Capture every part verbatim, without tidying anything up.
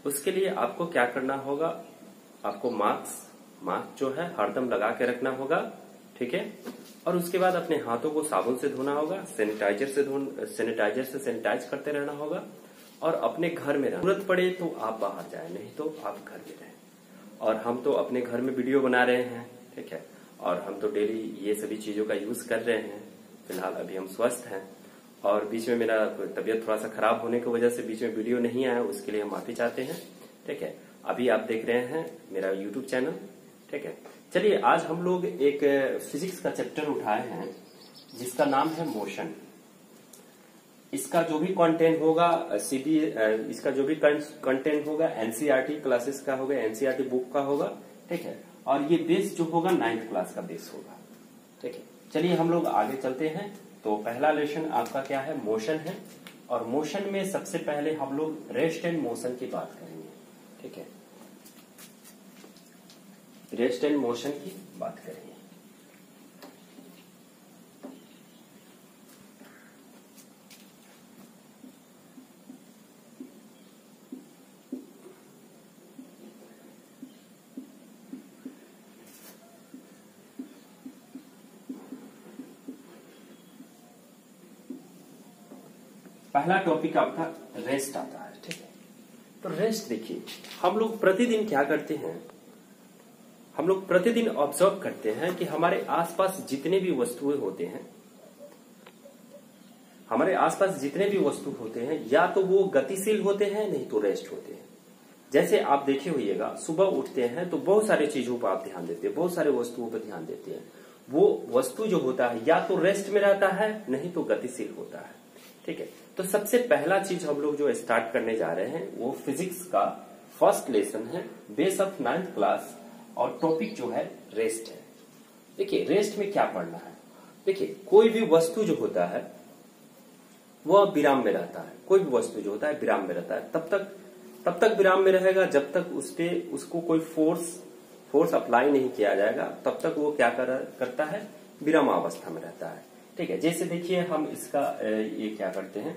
उसके लिए आपको क्या करना होगा, आपको मास्क मास्क जो है हरदम लगा के रखना होगा, ठीक है। और उसके बाद अपने हाथों को साबुन से धोना होगा, सैनिटाइजर से धो सैनिटाइजर से सैनिटाइज करते रहना होगा। और अपने घर में रहना, जरूरत पड़े तो आप बाहर जाए, नहीं तो आप घर में रहें। और हम तो अपने घर में वीडियो बना रहे हैं, ठीक है, और हम तो डेली ये सभी चीजों का यूज कर रहे हैं। फिलहाल अभी हम स्वस्थ हैं, और बीच में मेरा तबीयत थोड़ा सा खराब होने की वजह से बीच में वीडियो नहीं आया, उसके लिए हम माफी चाहते हैं, ठीक है। अभी आप देख रहे हैं मेरा यूट्यूब चैनल, ठीक है। चलिए आज हम लोग एक फिजिक्स का चैप्टर उठाए हैं जिसका नाम है मोशन। इसका जो भी कंटेंट होगा सीबी इसका जो भी कंटेंट होगा एनसीईआरटी क्लासेस का होगा, एनसीईआरटी बुक का होगा, ठीक है। और ये बेस जो होगा नाइन्थ क्लास का बेस होगा, ठीक है। चलिए हम लोग आगे चलते हैं। तो पहला लेसन आपका क्या है, मोशन है। और मोशन में सबसे पहले हम लोग रेस्ट एंड मोशन की बात करेंगे, ठीक है। रेस्ट एंड मोशन की बात करेंगे। पहला टॉपिक आपका रेस्ट आता है, ठीक है। तो रेस्ट देखिए, हम लोग प्रतिदिन क्या करते हैं, हम लोग प्रतिदिन ऑब्जर्व करते हैं कि हमारे आसपास जितने भी वस्तुएं होते हैं, हमारे आसपास जितने भी वस्तु होते हैं या तो वो गतिशील होते हैं, नहीं तो रेस्ट होते हैं। जैसे आप देखे होइएगा, सुबह उठते हैं तो बहुत सारी चीजों पर आप ध्यान देते हैं, बहुत सारे वस्तुओं पर ध्यान देते हैं। वो वस्तु जो होता है या तो रेस्ट में रहता है, नहीं तो गतिशील होता है, ठीक है। तो सबसे पहला चीज हम लोग जो स्टार्ट करने जा रहे हैं वो फिजिक्स का फर्स्ट लेसन है, बेस ऑफ नाइन्थ क्लास, और टॉपिक जो है रेस्ट है। देखिए रेस्ट में क्या पढ़ना है, देखिए कोई भी वस्तु जो होता है वह विराम में रहता है। कोई भी वस्तु जो होता है विराम में रहता है, तब तक तब तक विराम में रहेगा जब तक उस पे उसको कोई फोर्स फोर्स अप्लाई नहीं किया जाएगा, तब तक वो क्या कर, करता है, विराम अवस्था में रहता है, ठीक है। जैसे देखिए हम इसका ये क्या करते हैं,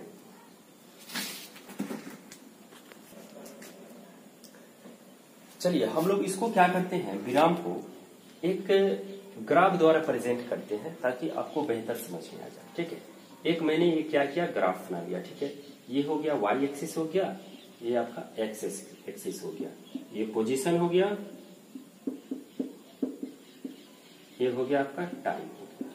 चलिए हम लोग इसको क्या करते हैं, विराम को एक ग्राफ द्वारा प्रेजेंट करते हैं ताकि आपको बेहतर समझ में आ जाए, ठीक है। एक मैंने ये क्या किया, ग्राफ बना लिया, ठीक है। ये हो गया वाई एक्सिस हो गया, ये आपका एक्स एक्सिस हो गया, ये पोजीशन हो गया, ये हो गया आपका टाइम हो गया,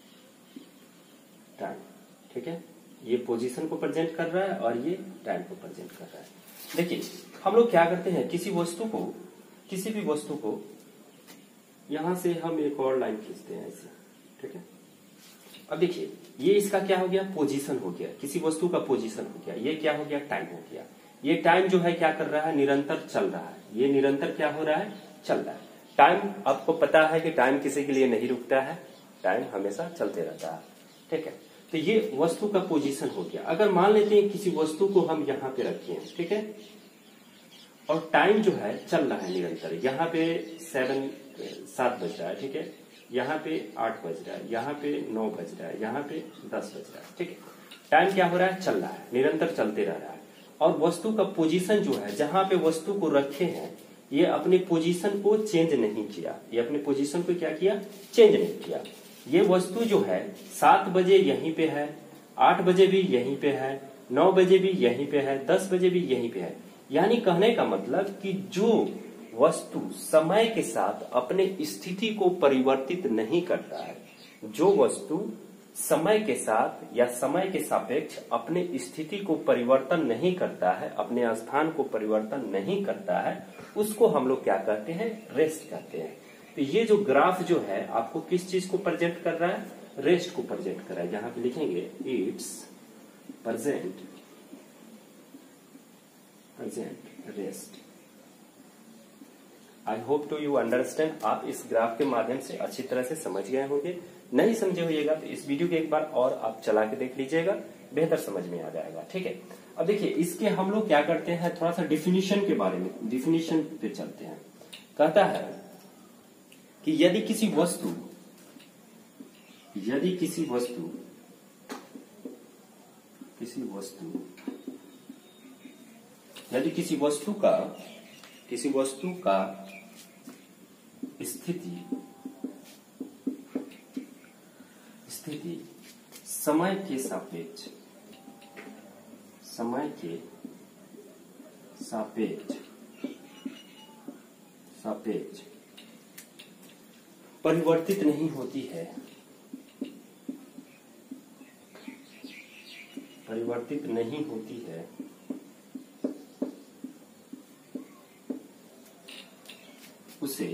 टाइम, ठीक है। ये पोजीशन को प्रेजेंट कर रहा है और ये टाइम को प्रेजेंट कर रहा है। देखिए हम लोग क्या करते हैं, किसी वस्तु को किसी भी वस्तु को यहां से हम एक और लाइन खींचते हैं ऐसे, ठीक है। अब देखिए ये इसका क्या हो गया, पोजीशन हो गया, किसी वस्तु का पोजीशन हो गया। ये क्या हो गया, टाइम हो गया। ये टाइम जो है क्या कर रहा है, निरंतर चल रहा है। ये निरंतर क्या हो रहा है, चल रहा है। टाइम आपको पता है कि टाइम किसी के लिए नहीं रुकता है, टाइम हमेशा चलते रहता है, ठीक है। तो ये वस्तु का पोजीशन हो गया। अगर मान लेते हैं किसी वस्तु को हम यहाँ पे रखे हैं, ठीक है, और टाइम जो है चल रहा है निरंतर। यहाँ पे सेवन सात बज रहा है, ठीक है, यहाँ पे आठ बज रहा है, यहाँ पे नौ बज रहा है, यहाँ पे दस बज रहा है, ठीक है। टाइम क्या हो रहा है, चल रहा है, निरंतर चलते रह रहा है। और वस्तु का पोजीशन जो है, जहां पे वस्तु को रखे हैं, ये अपने पोजीशन को चेंज नहीं किया। ये अपने पोजीशन को क्या किया, चेंज नहीं किया। ये वस्तु जो है सात बजे यहीं पे है, आठ बजे भी यहीं पे है, नौ बजे भी यहीं पे है, दस बजे भी यहीं पे है। यानी कहने का मतलब कि जो वस्तु समय के साथ अपने स्थिति को परिवर्तित नहीं करता है, जो वस्तु समय के साथ या समय के सापेक्ष अपने स्थिति को परिवर्तन नहीं करता है, अपने स्थान को परिवर्तन नहीं करता है, उसको हम लोग क्या कहते हैं, रेस्ट कहते हैं। तो ये जो ग्राफ जो है आपको किस चीज को प्रेजेंट कर रहा है, रेस्ट को प्रेजेंट कर रहा है। यहां पे लिखेंगे it's present present rest. I hope to you understand. आप इस ग्राफ के माध्यम से अच्छी तरह से समझ गए होंगे। नहीं समझे होइएगा तो इस वीडियो को एक बार और आप चला के देख लीजिएगा, बेहतर समझ में आ जाएगा, ठीक है। अब देखिए इसके हम लोग क्या करते हैं, थोड़ा सा डिफिनीशन के बारे में, डिफिनीशन पे चलते हैं। कहता है कि यदि किसी वस्तु यदि किसी वस्तु किसी वस्तु यदि किसी वस्तु का किसी वस्तु का स्थिति स्थिति समय के सापेक्ष समय के सापेक्ष सापेक्ष परिवर्तित नहीं होती है परिवर्तित नहीं होती है उसे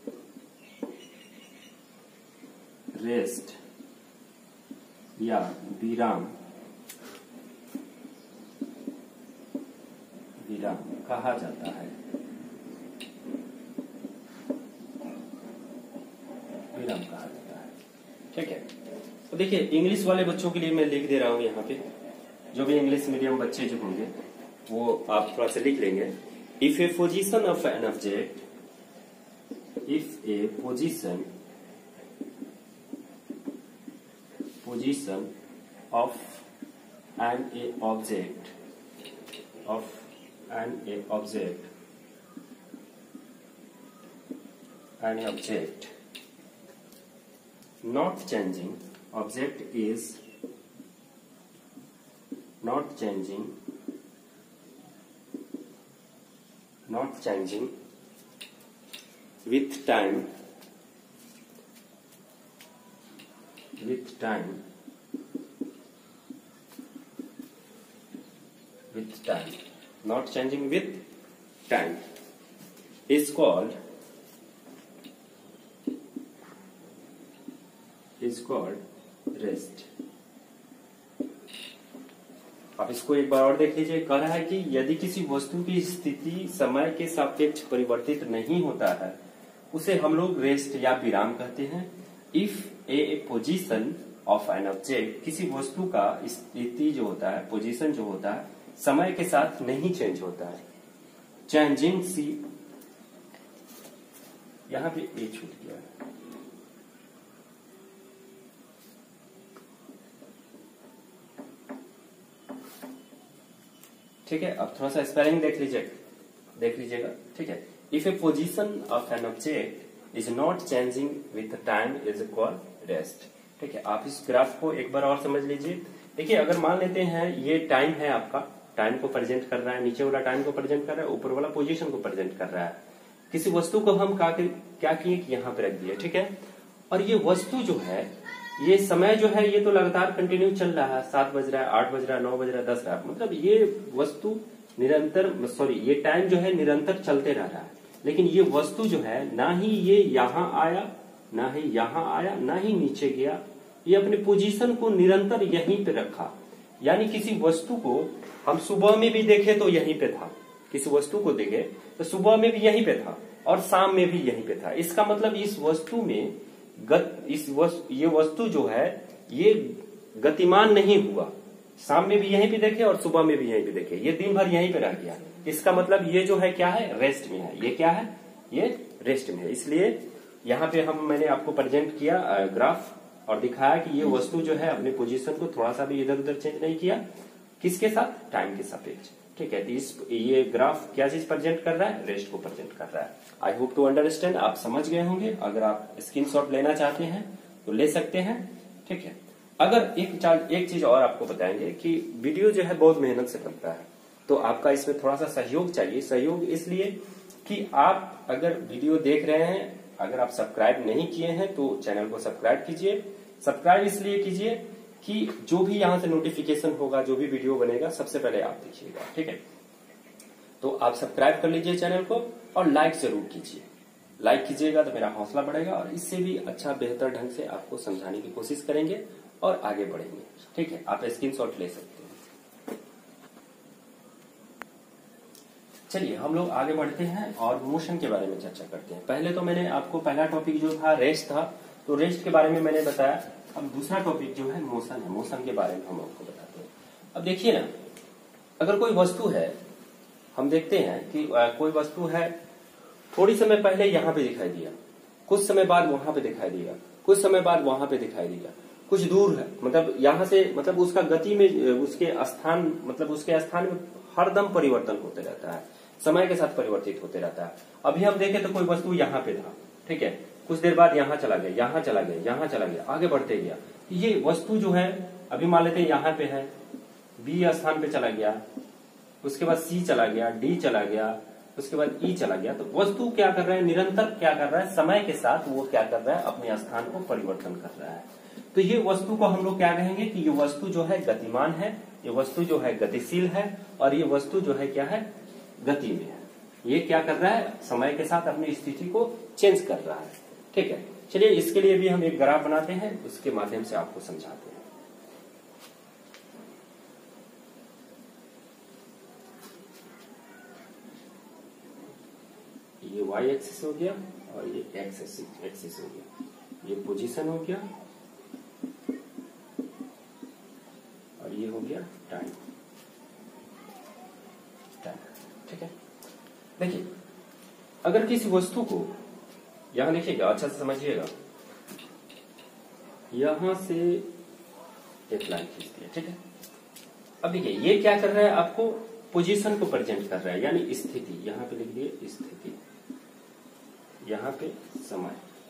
रेस्ट या विराम विराम कहा जाता है विराम कहा जाता है। ठीक है, तो देखिए इंग्लिश वाले बच्चों के लिए मैं लिख दे रहा हूं यहाँ पे, जो भी इंग्लिश मीडियम बच्चे जो होंगे वो आप थोड़ा सा लिख लेंगे। If a position of an object if a position position of an a object of an a object an object not changing object is not changing not changing with time with time with time not changing with time is called is called rest। आप इसको एक बार और देख लीजिए। कह रहा है कि यदि किसी वस्तु की स्थिति समय के सापेक्ष परिवर्तित नहीं होता है उसे हम लोग रेस्ट या विराम कहते हैं। If a position of an object किसी वस्तु का स्थिति जो होता है पोजीशन जो होता है समय के साथ नहीं चेंज होता है। चेंजिंग सी यहां पे ए छूट गया है। ठीक है, अब थोड़ा सा स्पेलिंग देख लीजिए देख लीजिएगा। ठीक है, if a position of an object is not changing with time is called rest. ठीक है, आप इस ग्राफ को एक बार और समझ लीजिए। देखिए अगर मान लेते हैं ये टाइम है, आपका टाइम को प्रेजेंट कर रहा है, नीचे वाला टाइम को प्रेजेंट कर रहा है, ऊपर वाला पोजीशन को प्रेजेंट कर रहा है। किसी वस्तु को हम क्या किए कि यहाँ पे रख दिए। ठीक है, और ये वस्तु जो है ये समय जो है ये तो लगातार कंटिन्यू चल रहा है, सात बज रहा है, आठ बज रहा है, नौ बज रहा है, दस रहा है, मतलब ये वस्तु निरंतर सॉरी ये टाइम जो है निरंतर चलते रह रहा है। लेकिन ये वस्तु जो है ना ही ये यहाँ आया ना ही यहाँ आया ना ही नीचे गया, ये अपनी पोजीशन को निरंतर यहीं पे रखा। यानी किसी वस्तु को हम सुबह में भी देखे तो यहीं पे था, किसी वस्तु को देखे तो सुबह में भी यहीं पे था और शाम में भी यहीं पे था। इसका मतलब इस वस्तु में गत इस वस्तु ये वस्तु जो है ये गतिमान नहीं हुआ, शाम में भी यहीं पे देखे और सुबह में भी यहीं पे देखे, ये दिन भर यहीं पे रह गया। इसका मतलब ये जो है क्या है, रेस्ट में है। ये क्या है, ये रेस्ट में है। इसलिए यहाँ पे हम मैंने आपको प्रेजेंट किया ग्राफ और दिखाया कि ये वस्तु जो है अपने पोजीशन को थोड़ा सा भी इधर उधर चेंज नहीं किया, किसके साथ, टाइम के सापेक्ष। ठीक है, तो इस ये ग्राफ क्या चीज प्रेजेंट कर रहा है, रेस्ट को प्रेजेंट कर रहा है। आई होप टू अंडरस्टैंड, आप समझ गए होंगे। अगर आप स्क्रीनशॉट लेना चाहते हैं तो ले सकते हैं। ठीक है, अगर एक एक चीज और आपको बताएंगे कि वीडियो जो है बहुत मेहनत से बनता है, तो आपका इसमें थोड़ा सा सहयोग चाहिए। सहयोग इसलिए कि आप अगर वीडियो देख रहे हैं, अगर आप सब्सक्राइब नहीं किए हैं तो चैनल को सब्सक्राइब कीजिए। सब्सक्राइब इसलिए कीजिए कि जो भी यहाँ से नोटिफिकेशन होगा, जो भी वीडियो बनेगा, सबसे पहले आप देखिएगा। ठीक है, तो आप सब्सक्राइब कर लीजिए चैनल को और लाइक जरूर कीजिए। लाइक कीजिएगा तो मेरा हौसला बढ़ेगा और इससे भी अच्छा बेहतर ढंग से आपको समझाने की कोशिश करेंगे और आगे बढ़ेंगे। ठीक है, आप स्क्रीनशॉट ले सकते हैं। चलिए हम लोग आगे बढ़ते हैं और मोशन के बारे में चर्चा करते हैं। पहले तो मैंने आपको पहला टॉपिक जो था रेस्ट था, तो रेस्ट के बारे में मैंने बताया। अब दूसरा टॉपिक जो है मोशन है, मोशन के बारे में हम आपको बताते हैं। अब देखिए ना, अगर कोई वस्तु है, हम देखते हैं कि कोई वस्तु है, थोड़ी समय पहले यहाँ पे दिखाई दिया, कुछ समय बाद वहां पे दिखाई दिया, कुछ समय बाद वहां पे दिखाई दिया, कुछ दूर है, मतलब यहाँ से मतलब उसका गति में उसके स्थान मतलब उसके स्थान में हरदम परिवर्तन होते रहता है, समय के साथ परिवर्तित होते रहता है। अभी हम देखें तो कोई वस्तु यहाँ पे था, ठीक है, कुछ देर बाद यहाँ चला गया, यहाँ चला गया, यहाँ चला गया, आगे बढ़ते गया। ये वस्तु जो है अभी मान लेते हैं यहाँ पे है, बी स्थान पे चला गया, उसके बाद सी चला गया, डी चला गया, उसके बाद ई चला गया। तो वस्तु क्या कर रहा है, निरंतर क्या कर रहा है, समय के साथ वो क्या कर रहा है, अपने स्थान को परिवर्तन कर रहा है। तो ये वस्तु को हम लोग क्या कहेंगे कि ये वस्तु जो है गतिमान है, ये वस्तु जो है गतिशील है, और ये वस्तु जो है क्या है, गति में है। ये क्या कर रहा है, समय के साथ अपनी स्थिति को चेंज कर रहा है, ठीक है। चलिए इसके लिए भी हम एक ग्राफ बनाते हैं, उसके माध्यम से आपको समझाते हैं। ये y एक्सिस हो गया और ये x एक्सिस हो गया, ये पोजीशन हो गया और ये हो गया टाइम, टाइम, ठीक है। देखिए अगर किसी वस्तु को यहां लिखिएगा, अच्छा से समझिएगा, यहां से एक लाइन खींचती है, ठीक है। अब देखिए ये क्या कर रहा है, आपको पोजीशन को प्रेजेंट कर रहा है, यानी स्थिति, यहां पे लिख दिए स्थिति, यहां पे समय,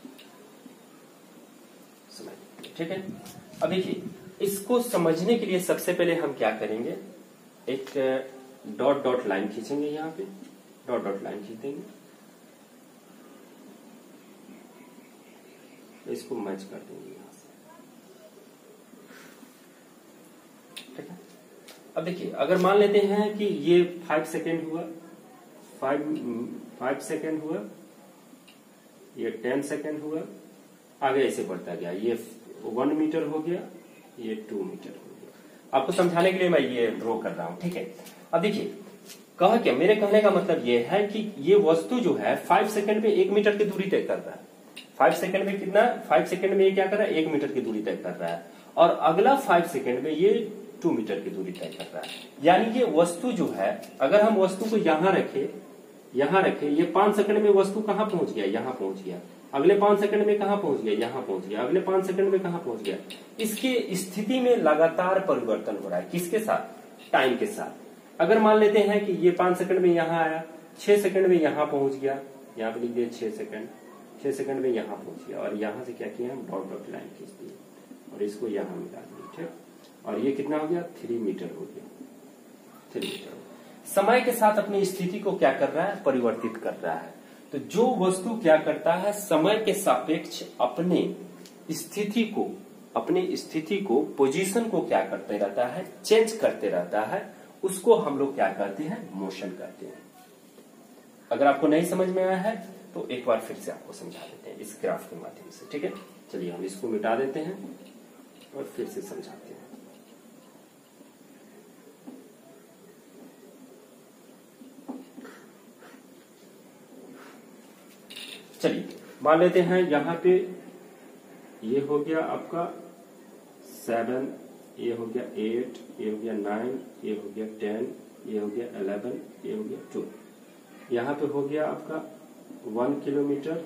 समय, ठीक है। अब देखिए इसको समझने के लिए सबसे पहले हम क्या करेंगे, एक डॉट डॉट लाइन खींचेंगे, यहां पे डॉट डॉट लाइन खींच देंगे, इसको मैच कर देंगे यहां से, ठीक है। अब देखिए अगर मान लेते हैं कि ये फाइव सेकेंड हुआ, फाइव फाइव सेकेंड हुआ, ये टेन सेकेंड हुआ, आगे ऐसे बढ़ता गया, ये वन मीटर हो गया, ये टू मीटर हो गया। आपको समझाने के लिए मैं ये ड्रॉ कर रहा हूं, ठीक है। अब देखिए कहा क्या, मेरे कहने का मतलब ये है कि ये वस्तु जो है फाइव सेकेंड में एक मीटर की दूरी तय कर रहा है, फाइव सेकेंड में कितना, फाइव सेकेंड में ये क्या कर रहा है, एक मीटर की दूरी तय कर रहा है, और अगला फाइव सेकेंड में ये टू मीटर की दूरी तय कर रहा है। यानी ये वस्तु जो है, अगर हम वस्तु को यहां रखे, यहां रखे, ये पांच सेकंड में वस्तु कहां पहुंच गया, यहां पहुंच गया, अगले पांच सेकंड में कहां पहुंच गया, यहां पहुंच गया, अगले पांच सेकंड में कहां पहुंच गया। इसके स्थिति में लगातार परिवर्तन हो रहा है, किसके साथ, टाइम के साथ। अगर मान लेते हैं कि ये पांच सेकंड में यहां आया, छह सेकंड में यहां पहुंच गया, यहां पे लिख दिया छह सेकंड, छह सेकंड में यहां पहुंच गया, और यहां से क्या किया हम, डॉट डॉट लाइन खींच दी और इसको यहां मिला दिया, ठीक। और ये कितना हो गया, थ्री मीटर हो गया, थ्री मीटर। समय के साथ अपनी स्थिति को क्या कर रहा है, परिवर्तित कर रहा है। तो जो वस्तु क्या करता है, समय के सापेक्ष अपने स्थिति को, अपनी स्थिति को, पोजीशन को क्या करते रहता है, चेंज करते रहता है, उसको हम लोग क्या कहते हैं, मोशन कहते हैं। अगर आपको नहीं समझ में आया है तो एक बार फिर से आपको समझा देते हैं इस ग्राफ के माध्यम से, ठीक है। चलिए हम इसको मिटा देते हैं और फिर से समझाते हैं। चलिए मान लेते हैं यहां पे ये हो गया आपका सेवन, ये हो गया एट, ये हो गया नाइन, ये हो गया टेन, ये हो गया इलेवन, ये हो गया ट्वेल्व। यहां पे हो गया आपका one kilometre,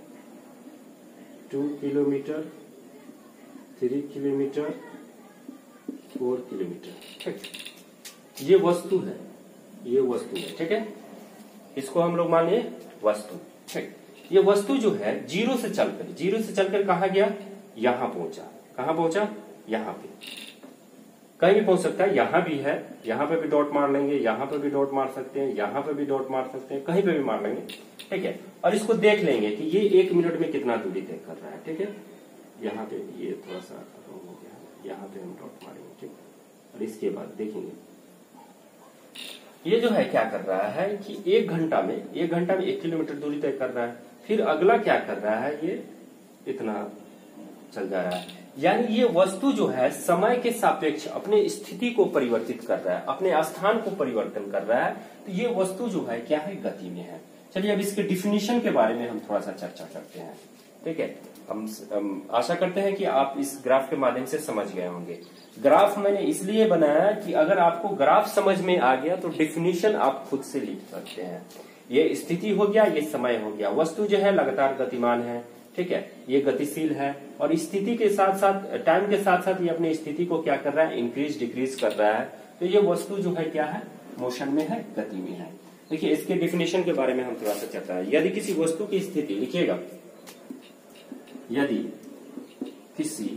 two kilometre, three kilometre, four kilometre, ठीक। ये वस्तु है, ये वस्तु है, ठीक है। इसको हम लोग मानिए वस्तु, ठीक। ये वस्तु जो है जीरो से चलकर, जीरो से चलकर कहां गया, यहां पहुंचा, कहां पहुंचा, यहां पे, कहीं भी पहुंच सकता है, यहां भी है, यहां पे भी डॉट मार लेंगे, यहां पे भी डॉट मार सकते हैं, यहां पे भी डॉट मार सकते हैं, कहीं पे भी मार लेंगे, ठीक है। और इसको देख लेंगे कि ये एक मिनट में कितना दूरी तय कर रहा है, ठीक है। यहाँ पे ये थोड़ा सा हो गया, यहाँ पे हम डॉट मारेंगे, ठीक। और इसके बाद देखेंगे ये जो है क्या कर रहा है कि एक घंटा में, एक घंटा में एक किलोमीटर दूरी तय कर रहा है। फिर अगला क्या कर रहा है, ये इतना चल जा रहा है। यानी ये वस्तु जो है समय के सापेक्ष अपने स्थिति को परिवर्तित कर रहा है, अपने स्थान को परिवर्तन कर रहा है। तो ये वस्तु जो है क्या है, गति में है। चलिए अब इसके डिफिनीशन के बारे में हम थोड़ा सा चर्चा करते हैं, ठीक है। हम, हम आशा करते हैं कि आप इस ग्राफ के माध्यम से समझ गए होंगे। ग्राफ मैंने इसलिए बनाया कि अगर आपको ग्राफ समझ में आ गया तो डिफिनीशन आप खुद से लिख सकते हैं। ये स्थिति हो गया, ये समय हो गया। वस्तु जो है लगातार गतिमान है, ठीक है, ये गतिशील है, और स्थिति के साथ साथ, टाइम के साथ साथ ये अपनी स्थिति को क्या कर रहा है, इंक्रीज डिक्रीज कर रहा है। तो ये वस्तु जो है क्या है, मोशन में है, गति में है। देखिए इसके डिफिनेशन के बारे में हम थोड़ा सा चर्चा है। यदि किसी वस्तु की स्थिति, लिखिएगा, यदि किसी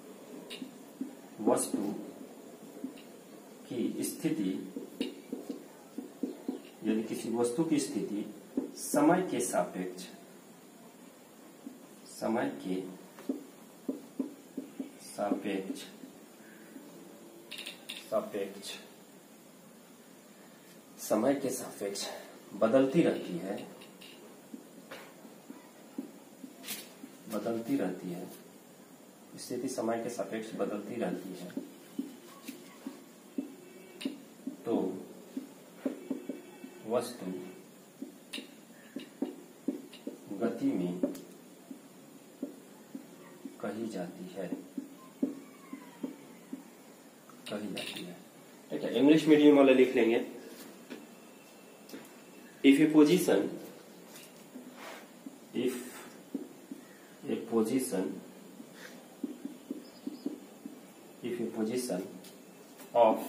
वस्तु की स्थिति यदि किसी वस्तु की स्थिति समय के सापेक्ष समय के सापेक्ष सापेक्ष समय के सापेक्ष बदलती रहती है बदलती रहती है स्थिति समय के सापेक्ष बदलती रहती है, तो वस्तु गति में कही जाती है कही जाती है ठीक है। इंग्लिश मीडियम वाले लिख लेंगे, if a position if a position if a position of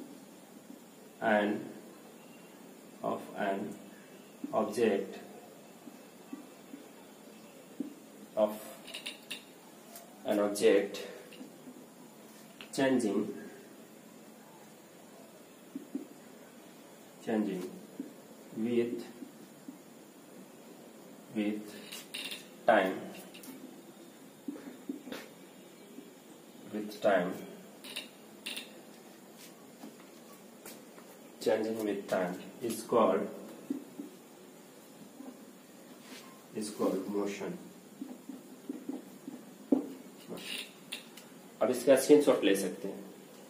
an of an object of an object changing changing with with time with time changing with time is called is called motion। अब इसका screenshot ले सकते हैं।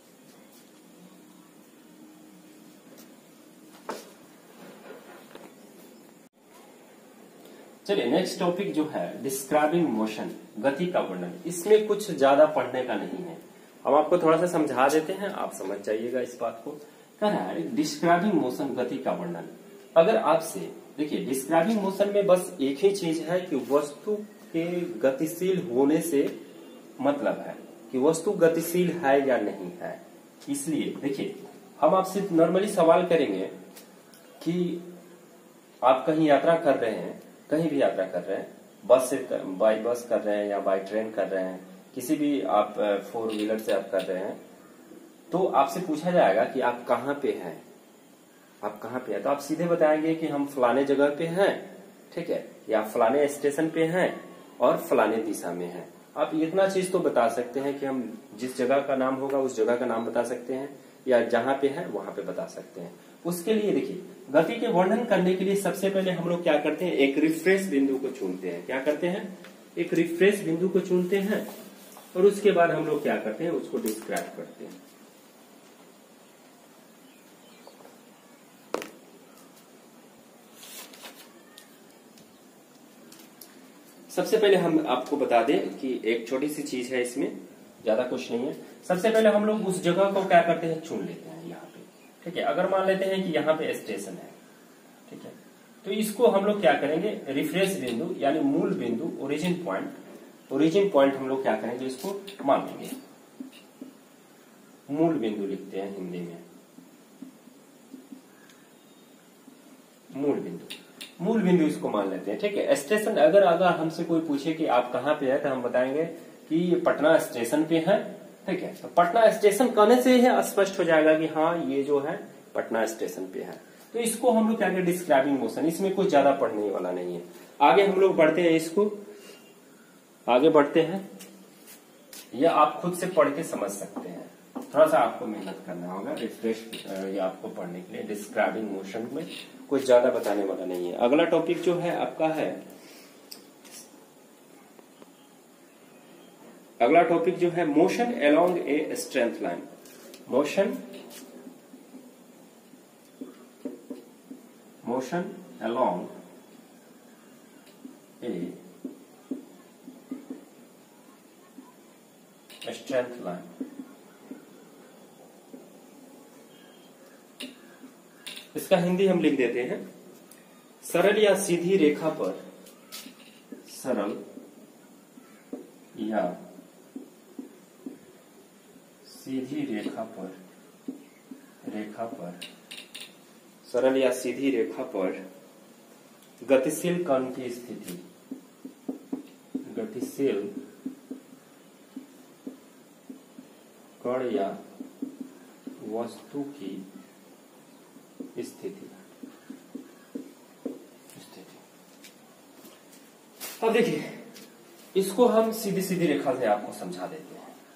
चलिए next topic जो है describing motion, गति का वर्णन। इसमें कुछ ज्यादा पढ़ने का नहीं है, हम आपको थोड़ा सा समझा देते हैं, आप समझ जाइएगा इस बात को। कह रहा है डिस्क्राइबिंग मोशन, गति का वर्णन। अगर आपसे देखिए डिस्क्राइबिंग मोशन में बस एक ही चीज है कि वस्तु के गतिशील होने से मतलब है कि वस्तु गतिशील है या नहीं है। इसलिए देखिए हम आपसे नॉर्मली सवाल करेंगे कि आप कहीं यात्रा कर रहे हैं, कहीं भी यात्रा कर रहे हैं, बस से बाई बस कर रहे हैं या बाई ट्रेन कर रहे हैं, किसी भी आप फोर व्हीलर से आप कर रहे हैं, तो आपसे पूछा जाएगा कि आप कहाँ पे हैं, आप कहाँ पे हैं, तो आप सीधे बताएंगे कि हम फलाने जगह पे हैं, ठीक है, या फलाने स्टेशन पे हैं और फलाने दिशा में हैं। आप इतना चीज तो बता सकते हैं कि हम जिस जगह का नाम होगा उस जगह का नाम बता सकते हैं, या जहां पे है वहां पे बता सकते हैं। उसके लिए देखिए गति के वर्णन करने के लिए सबसे पहले हम लोग क्या करते हैं, एक रिफ्रेश बिंदु को चुनते हैं। क्या करते हैं, एक रिफ्रेश बिंदु को चुनते हैं और उसके बाद हम लोग क्या करते हैं, उसको डिस्क्राइब करते हैं। सबसे पहले हम आपको बता दें कि एक छोटी सी चीज है, इसमें ज्यादा कुछ नहीं है। सबसे पहले हम लोग उस जगह को क्या करते हैं, चुन लेते हैं यहाँ पे, ठीक है। अगर मान लेते हैं कि यहाँ पे स्टेशन है, ठीक है, तो इसको हम लोग क्या करेंगे, रिफ्रेश बिंदु यानी मूल बिंदु, ओरिजिन पॉइंट, ओरिजिन पॉइंट हम लोग क्या करेंगे, इसको मान लेंगे, मूल बिंदु लिखते हैं हिंदी में, मूल बिंदु, मूल बिंदु इसको मान लेते हैं, ठीक है। स्टेशन अगर अगर हमसे कोई पूछे कि आप कहाँ पे है, तो हम बताएंगे कि ये पटना स्टेशन पे है, ठीक है। तो पटना स्टेशन कहने से ही स्पष्ट हो जाएगा कि हाँ ये जो है पटना स्टेशन पे है। तो इसको हम लोग क्या करें, डिस्क्राइबिंग मोशन। इसमें कुछ ज्यादा पढ़ने वाला नहीं है। आगे हम लोग बढ़ते हैं, इसको आगे बढ़ते हैं, यह आप खुद से पढ़ के समझ सकते हैं, थोड़ा सा आपको मेहनत करना होगा रिफ्रेश ये आपको पढ़ने के लिए। डिस्क्राइबिंग मोशन में कुछ ज्यादा बताने वाला नहीं है। अगला टॉपिक जो है आपका है, अगला टॉपिक जो है motion along a straight line. Motion motion along a straight line. इसका हिंदी हम लिख देते हैं, सरल या सीधी रेखा पर, सरल या सीधी रेखा पर रेखा पर सरल या सीधी रेखा पर गतिशील कण की स्थिति, गतिशील कण या वस्तु की स्थिति स्थिति अब देखिए, इसको हम सीधी सीधी रेखा से आपको समझा देते हैं।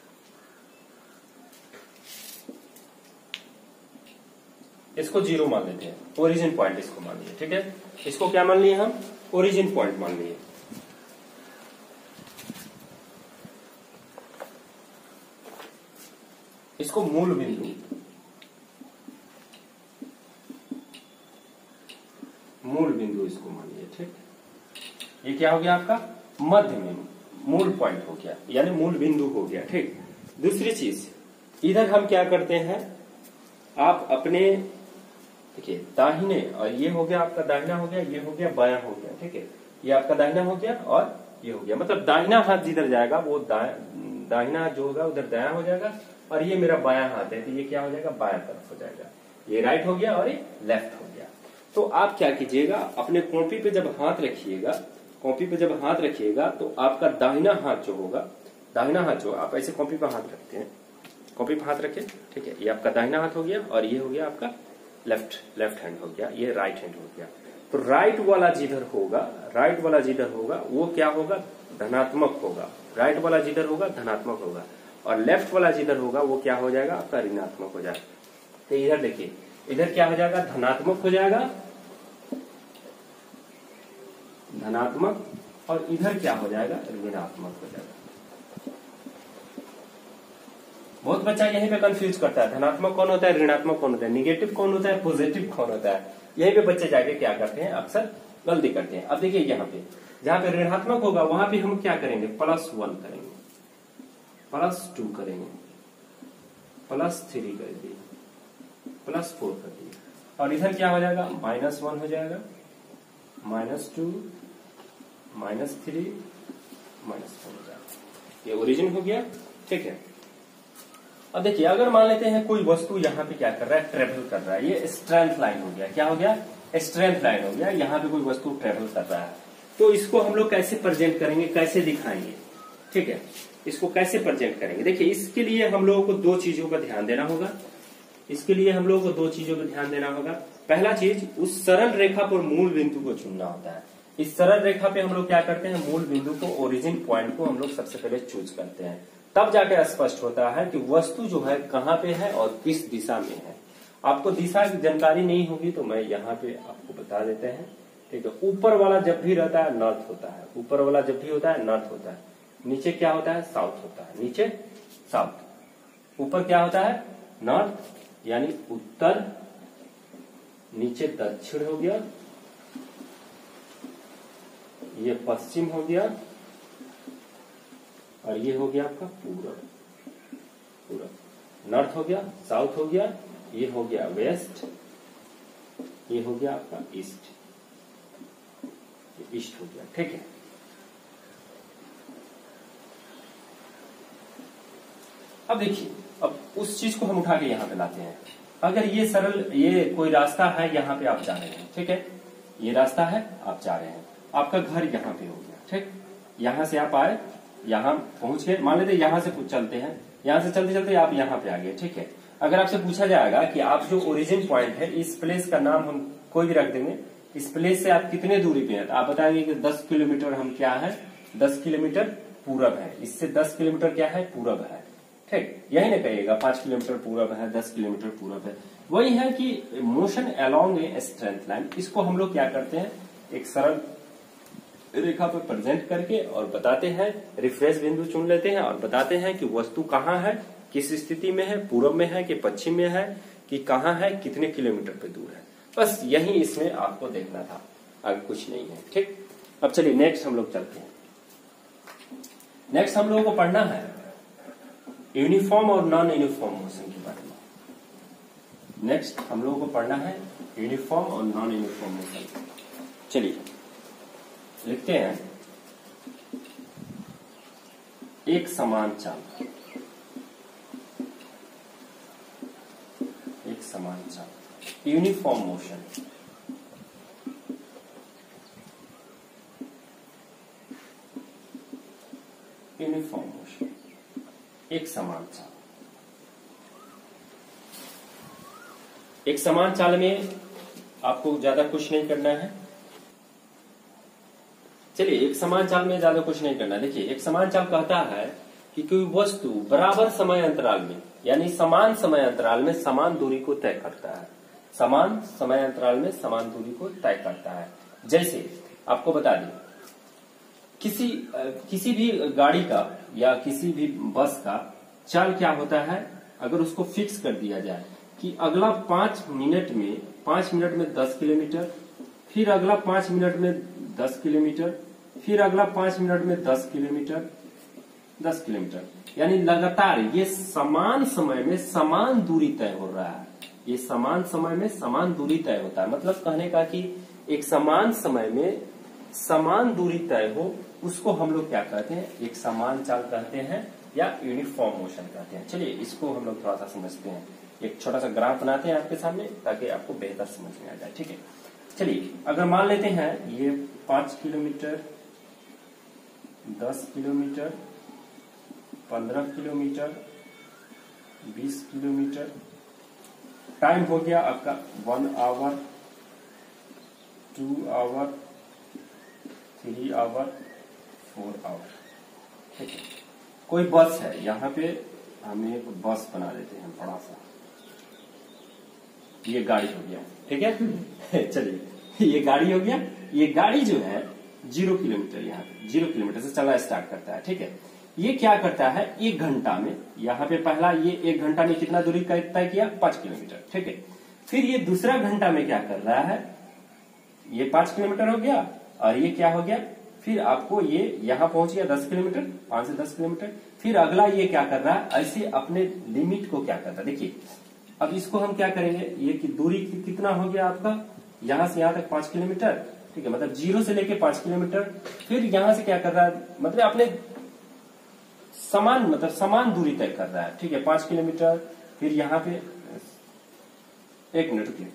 इसको जीरो मान लेते हैं, ओरिजिन पॉइंट इसको मान लिए, ठीक है। इसको क्या मान लिए हम? ओरिजिन पॉइंट मान लिए। इसको मूल बिंदु, मूल बिंदु इसको मान लिए, ठीक। ये क्या हो गया आपका? मध्य में मूल पॉइंट हो गया, यानी मूल बिंदु हो गया, ठीक। दूसरी चीज, इधर हम क्या करते हैं, आप अपने देखिए दाहिने, और ये हो गया आपका दाहिना हो गया, ये हो गया बायां हो गया, ठीक है। ये आपका दाहिना हो गया और ये हो गया, मतलब दाहिना हाथ जिधर जाएगा वो दाहिना हाथ जो होगा उधर दायां हो जाएगा, और ये मेरा बायां हाथ है तो ये क्या हो जाएगा? बायां तरफ हो जाएगा। ये राइट हो गया और ये लेफ्ट हो गया। तो आप क्या कीजिएगा, अपने कॉपी पे जब हाथ रखिएगा, कॉपी पे जब हाथ रखिएगा तो आपका दाहिना हाथ जो होगा, दाहिना हाथ जो आप ऐसे कॉपी पे हाथ रखते हैं, कॉपी पे हाथ रखे, ठीक है। ये आपका दाहिना हाथ हो गया और ये हो गया आपका लेफ्ट लेफ्ट हैंड हो गया, ये राइट हैंड हो गया। तो राइट वाला जिधर होगा, राइट वाला जिधर होगा वो क्या होगा? धनात्मक होगा। राइट वाला जिधर होगा धनात्मक होगा, और लेफ्ट वाला जिधर होगा वो क्या हो जाएगा? आपका ऋणात्मक हो जाएगा। तो इधर देखिए, इधर क्या हो जाएगा? धनात्मक हो जाएगा, धनात्मक, और इधर क्या हो जाएगा? ऋणात्मक हो जाएगा। बहुत बच्चा यहीं पे कंफ्यूज करता है, धनात्मक कौन होता है, ऋणात्मक कौन होता है, निगेटिव कौन होता है, पॉजिटिव कौन होता है। यहीं पे बच्चे जाके क्या करते हैं? अक्सर गलती करते हैं। अब देखिए यहाँ पे, जहां पे ऋणात्मक होगा वहां पे हम क्या करेंगे? प्लस वन करेंगे, प्लस टू करेंगे, प्लस थ्री कर दिए, प्लस फोर कर दिए, और इधर क्या हो जाएगा? माइनस वन हो जाएगा, minus two, minus three, minus four हो जाएगा। ये ओरिजिन हो गया, ठीक है। अब देखिए, अगर मान लेते हैं कोई वस्तु यहाँ पे क्या कर रहा है? ट्रेवल कर रहा है। ये स्ट्रेंथ लाइन हो गया, क्या हो गया? स्ट्रेंथ लाइन हो गया। यहाँ पे कोई वस्तु ट्रेवल कर रहा है, तो इसको हम लोग कैसे प्रेजेंट करेंगे, कैसे दिखाएंगे, ठीक है। इसको कैसे प्रेजेंट करेंगे? देखिए, इसके लिए हम लोगों को दो चीजों का ध्यान देना होगा। इसके लिए हम लोगों को दो चीजों का ध्यान देना होगा। पहला चीज, उस सरल रेखा पर मूल बिंदु को चुनना होता है। इस सरल रेखा पे हम लोग क्या करते हैं? मूल बिंदु को, ओरिजिन पॉइंट को हम लोग सबसे पहले चूज करते हैं। तब जाकर स्पष्ट होता है कि वस्तु जो है कहाँ पे है और किस दिशा में है। आपको दिशा की जानकारी नहीं होगी तो मैं यहाँ पे आपको बता देते हैं, ठीक है। ऊपर वाला जब भी रहता है नॉर्थ होता है, ऊपर वाला जब भी होता है नॉर्थ होता है, नीचे क्या होता है? साउथ होता है, नीचे साउथ। ऊपर क्या होता है? नॉर्थ यानी उत्तर, नीचे दक्षिण हो गया, ये पश्चिम हो गया, और ये हो गया आपका पूरब, पूरब। नॉर्थ हो गया, साउथ हो गया, ये हो गया वेस्ट, ये हो गया आपका ईस्ट, ये ईस्ट हो गया, ठीक है। अब देखिए, अब उस चीज को हम उठा के यहां पे लाते हैं। अगर ये सरल, ये कोई रास्ता है, यहाँ पे आप जा रहे हैं, ठीक है। ये रास्ता है, आप जा रहे हैं, आपका घर यहाँ पे हो गया, ठीक। यहां से आप आए, यहाँ पहुंच गए, मान लेते यहाँ से चलते हैं, यहाँ से चलते चलते आप यहाँ पे आ गए, ठीक है। अगर आपसे पूछा जाएगा कि आप जो ओरिजिन पॉइंट है, इस प्लेस का नाम हम कोई भी रख देंगे, इस प्लेस से आप कितने दूरी पे हैं, तो आप बताएंगे कि दस किलोमीटर हम क्या है? दस किलोमीटर पूरब है, इससे दस किलोमीटर क्या है? पूरब है, ठीक। यही ना कहिएगा पांच किलोमीटर पूरब है, दस किलोमीटर पूरब है। वही है कि motion along a straight line, इसको हम लोग क्या करते हैं? एक सरल रेखा पर प्रेजेंट करके और बताते हैं, रिफरेंस बिंदु चुन लेते हैं और बताते हैं कि वस्तु कहाँ है, किस स्थिति में है, पूर्व में है कि पश्चिम में है, कि कहाँ है, कितने किलोमीटर पे दूर है। बस यही इसमें आपको देखना था, आगे कुछ नहीं है, ठीक। अब चलिए नेक्स्ट हम लोग चलते हैं। नेक्स्ट हम लोगों को पढ़ना है यूनिफॉर्म और नॉन यूनिफॉर्म मोशन के बारे में। नेक्स्ट हम लोगों को पढ़ना है यूनिफॉर्म और नॉन यूनिफॉर्म मोशन। चलिए लिखते हैं, एक समान चाल, एक समान चाल। यूनिफॉर्म मोशन, यूनिफॉर्म मोशन, एक समान चाल। एक समान चाल में आपको ज्यादा कुछ नहीं करना है। चलिए, एक समान चाल में ज्यादा कुछ नहीं करना। देखिए, एक समान चाल कहता है कि कोई वस्तु बराबर समय अंतराल में, यानी समान समय अंतराल में समान दूरी को तय करता है। समान समय अंतराल में समान दूरी को तय करता है। जैसे आपको बता दें, किसी किसी भी गाड़ी का या किसी भी बस का चाल क्या होता है, अगर उसको फिक्स कर दिया जाए कि अगला पांच मिनट में पांच मिनट में दस किलोमीटर, फिर अगला पांच मिनट में दस किलोमीटर, फिर अगला पांच मिनट में दस किलोमीटर, दस किलोमीटर, यानी लगातार ये समान समय में समान दूरी तय हो रहा है। ये समान समय में समान दूरी तय होता है। मतलब कहने का कि एक समान समय में समान दूरी तय हो, उसको हम लोग क्या कहते हैं, एक समान चाल कहते हैं या यूनिफॉर्म मोशन कहते हैं। चलिए, इसको हम लोग थोड़ा सा समझते हैं। एक छोटा सा ग्राफ बनाते हैं आपके सामने, ताकि आपको बेहतर समझ में आ जाए। ठीक है, चलिए, अगर मान लेते हैं ये पांच किलोमीटर, दस किलोमीटर, पंद्रह किलोमीटर, बीस किलोमीटर, टाइम हो गया आपका one hour, two hour, three hour, four hour. ठीक है, कोई बस है, यहाँ पे हम एक बस बना देते हैं बड़ा सा, ये गाड़ी हो गया। ठीक है, चलिए, ये गाड़ी हो गया। ये गाड़ी जो है जीरो किलोमीटर, यहाँ पे जीरो किलोमीटर से चलना स्टार्ट करता है। ठीक है, ये क्या करता है, एक घंटा में, यहाँ पे पहला ये एक घंटा में कितना दूरी तय किया, पांच किलोमीटर। ठीक है, फिर ये दूसरा घंटा में क्या कर रहा है, ये पांच किलोमीटर हो गया, और ये क्या हो गया, फिर आपको ये यहाँ पहुंच गया दस किलोमीटर, पांच से दस किलोमीटर। फिर अगला ये क्या कर रहा है, ऐसे अपने लिमिट को क्या करता है। देखिए, अब इसको हम क्या करेंगे, ये कि दूरी कितना हो गया आपका, यहां से यहां तक पांच किलोमीटर। ठीक है, मतलब जीरो से लेके पांच किलोमीटर। फिर यहां से क्या कर रहा है, मतलब अपने समान मतलब समान दूरी तय कर रहा है। ठीक है, पांच किलोमीटर। फिर यहाँ पे एक मिनट रुकिए,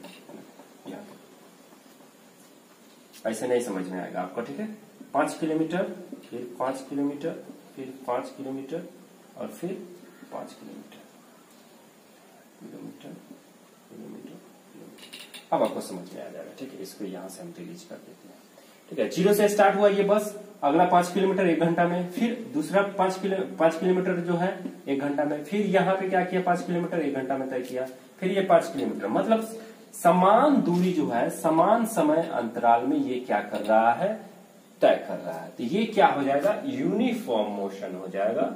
ऐसे नहीं समझ में आएगा आपको। ठीक है, पांच किलोमीटर, फिर पांच किलोमीटर, फिर पांच किलोमीटर, और फिर पांच किलोमीटर, किलोमीटर, किलोमीटर, किलोमीटर। अब आपको समझ में आ जाएगा। ठीक है, इसको यहां से हम डिलीट कर देते हैं। ठीक है, जीरो से स्टार्ट हुआ ये बस, अगला पांच किलोमीटर एक घंटा में, फिर दूसरा पांच किलो पांच किलोमीटर जो है एक घंटा में, फिर यहाँ पे क्या किया, पांच किलोमीटर एक घंटा में तय किया, फिर ये पांच किलोमीटर। मतलब समान दूरी जो है समान समय अंतराल में ये क्या कर रहा है, तय कर रहा है। तो ये क्या हो जाएगा, यूनिफॉर्म मोशन हो जाएगा।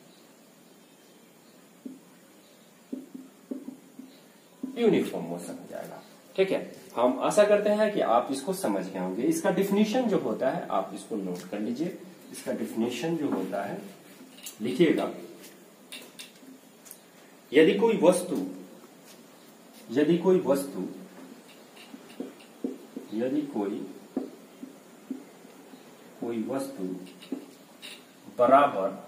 यूनिफॉर्म मोशन हो जाएगा। ठीक है, हम आशा करते हैं कि आप इसको समझ गए होंगे। इसका डिफिनीशन जो होता है आप इसको नोट कर लीजिए। इसका डिफिनीशन जो होता है लिखिएगा, यदि कोई वस्तु यदि कोई वस्तु यदि कोई कोई वस्तु बराबर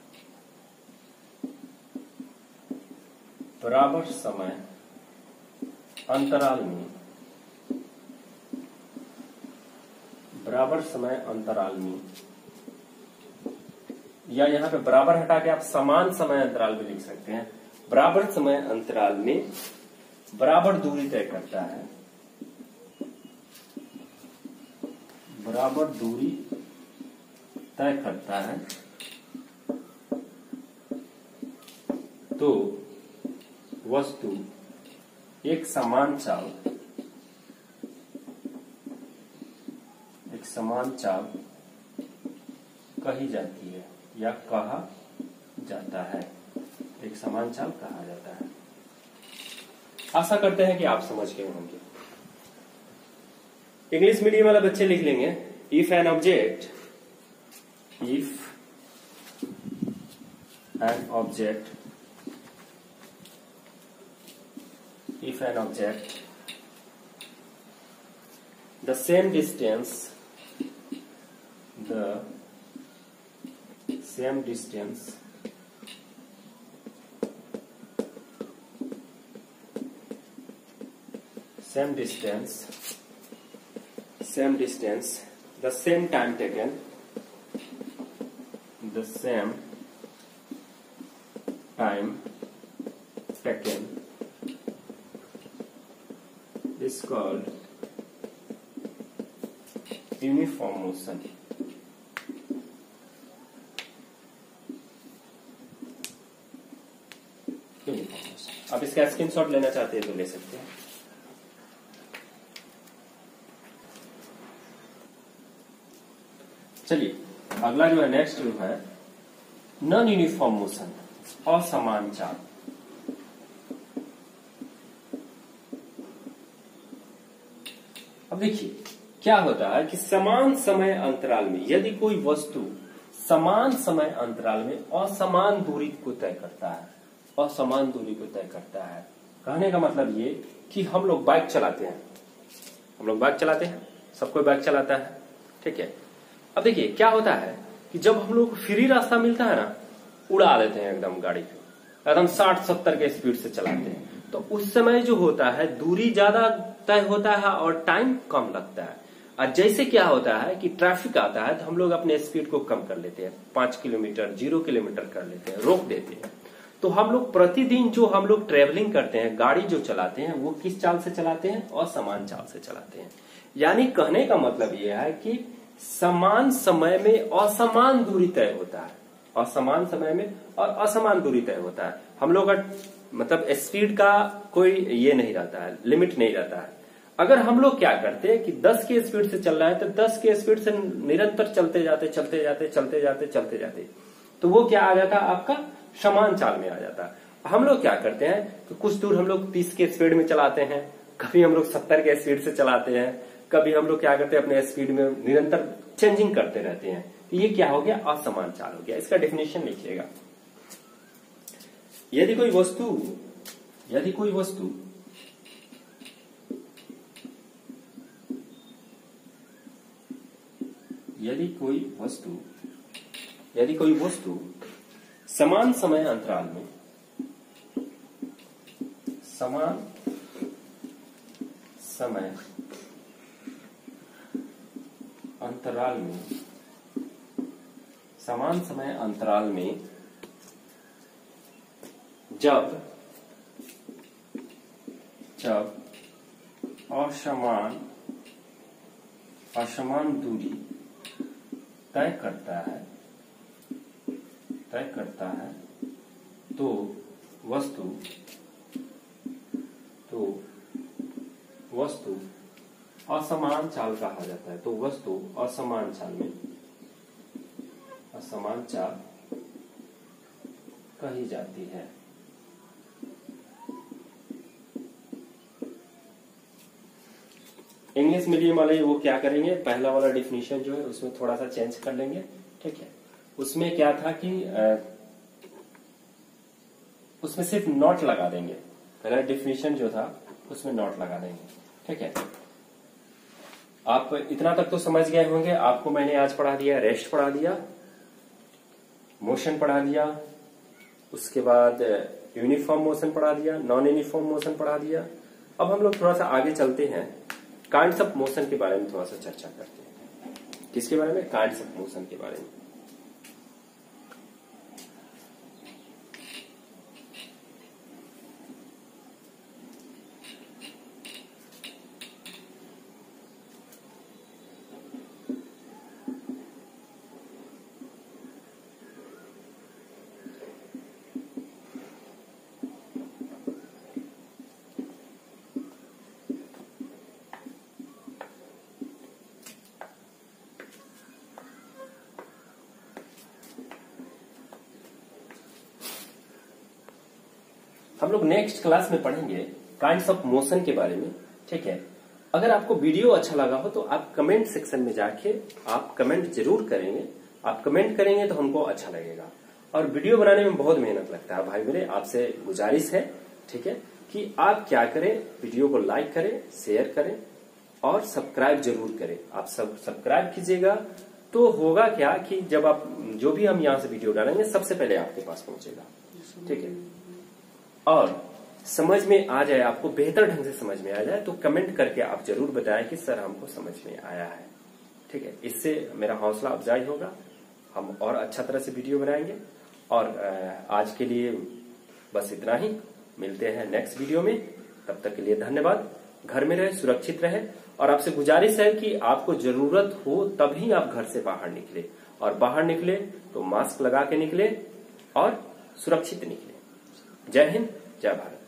बराबर समय अंतराल में बराबर समय अंतराल में या यहां पे बराबर हटा के आप समान समय अंतराल में लिख सकते हैं। बराबर समय अंतराल में बराबर दूरी तय करता है, बराबर दूरी तय करता है, तो वस्तु एक समान चाल एक समान चाल कही जाती है या कहा जाता है। एक समान चाल कहा जाता है। आशा करते हैं कि आप समझ गए होंगे। इंग्लिश मीडियम वाले बच्चे लिख लेंगे, if an object if an object if an object the same distance the same distance same distance same distance the same time taken the same time taken is called uniform motion. आप इसका screenshot लेना चाहते हैं तो ले सकते हैं। चलिए अगला जो है नेक्स्ट जो है नॉन यूनिफॉर्म मोशन, असमान चाल। अब देखिए क्या होता है कि समान समय अंतराल में यदि कोई वस्तु समान समय अंतराल में असमान दूरी को तय करता है, असमान दूरी को तय करता है, कहने का मतलब ये कि हम लोग बाइक चलाते हैं, हम लोग बाइक चलाते हैं, सबको बाइक चलाता है, ठीक है। अब देखिए क्या होता है कि जब हम लोग फ्री रास्ता मिलता है ना, उड़ा देते हैं एकदम गाड़ी को, एकदम साठ सत्तर के स्पीड से चलाते हैं, तो उस समय जो होता है दूरी ज्यादा तय होता है और टाइम कम लगता है। और जैसे क्या होता है कि ट्रैफिक आता है तो हम लोग अपने स्पीड को कम कर लेते हैं, पांच किलोमीटर जीरो किलोमीटर कर लेते हैं, रोक देते हैं। तो हम लोग प्रतिदिन जो हम लोग ट्रेवलिंग करते हैं, गाड़ी जो चलाते हैं, वो किस चाल से चलाते हैं? असमान चाल से चलाते हैं। यानी कहने का मतलब यह है कि समान समय में असमान दूरी तय होता है, असमान समय में और असमान दूरी तय होता है। हम लोग का मतलब स्पीड का कोई ये नहीं रहता है, लिमिट नहीं रहता है। अगर हम लोग क्या करते हैं कि दस के स्पीड से चल रहा है तो दस के स्पीड से निरंतर चलते जाते चलते जाते चलते जाते चलते जाते तो वो क्या आ जाता है? आपका समान चाल में आ जाता है। हम लोग क्या करते हैं कि कुछ दूर हम लोग तीस के स्पीड में चलाते हैं, कभी हम लोग सत्तर के स्पीड से चलाते हैं, कभी हम लोग क्या करते हैं अपने स्पीड में निरंतर चेंजिंग करते रहते हैं। तो ये क्या हो गया? असमान चाल हो गया। इसका डेफिनेशन लिखिएगा। यदि कोई वस्तु यदि कोई वस्तु यदि कोई वस्तु यदि कोई वस्तु समान समय अंतराल में समान समय अंतराल में समान समय अंतराल में जब जब असमान असमान दूरी तय करता है तय करता है तो वस्तु तो वस्तु असमान चाल कहा जाता है। तो वस्तु असमान चाल में असमान चाल कही जाती है। इंग्लिश मीडियम वाले वो क्या करेंगे, पहला वाला डिफिनीशन जो है उसमें थोड़ा सा चेंज कर लेंगे, ठीक है। उसमें क्या था कि आ, उसमें सिर्फ नॉट लगा देंगे। पहला डिफिनीशन जो था उसमें नॉट लगा देंगे, ठीक है। आप इतना तक तो समझ गए होंगे। आपको मैंने आज पढ़ा दिया रेस्ट पढ़ा दिया, मोशन पढ़ा दिया, उसके बाद यूनिफॉर्म मोशन पढ़ा दिया, नॉन यूनिफॉर्म मोशन पढ़ा दिया। अब हम लोग थोड़ा सा आगे चलते हैं, काइंड्स ऑफ मोशन के बारे में थोड़ा सा चर्चा करते हैं। किसके बारे में? काइंड्स ऑफ मोशन के बारे में। हम लोग नेक्स्ट क्लास में पढ़ेंगे काइंड्स ऑफ मोशन के बारे में, ठीक है। अगर आपको वीडियो अच्छा लगा हो तो आप कमेंट सेक्शन में जाके आप कमेंट जरूर करेंगे। आप कमेंट करेंगे तो हमको अच्छा लगेगा। और वीडियो बनाने में बहुत मेहनत लगता है भाई मेरे, आपसे गुजारिश है, ठीक है, कि आप क्या करें, वीडियो को लाइक करें, शेयर करें और सब्सक्राइब जरूर करें। आप सब सब्सक्राइब कीजिएगा तो होगा क्या कि जब आप जो भी हम यहाँ से वीडियो डालेंगे सबसे पहले आपके पास पहुंचेगा, ठीक है। और समझ में आ जाए, आपको बेहतर ढंग से समझ में आ जाए, तो कमेंट करके आप जरूर बताएं कि सर हमको समझ में आया है। ठीक है, इससे मेरा हौसला अफजाई होगा, हम और अच्छा तरह से वीडियो बनाएंगे। और आज के लिए बस इतना ही, मिलते हैं नेक्स्ट वीडियो में, तब तक के लिए धन्यवाद। घर में रहे, सुरक्षित रहे, और आपसे गुजारिश है कि आपको जरूरत हो तभी आप घर से बाहर निकले, और बाहर निकले तो मास्क लगा के निकले और सुरक्षित निकले। जय हिंद, जय भारत।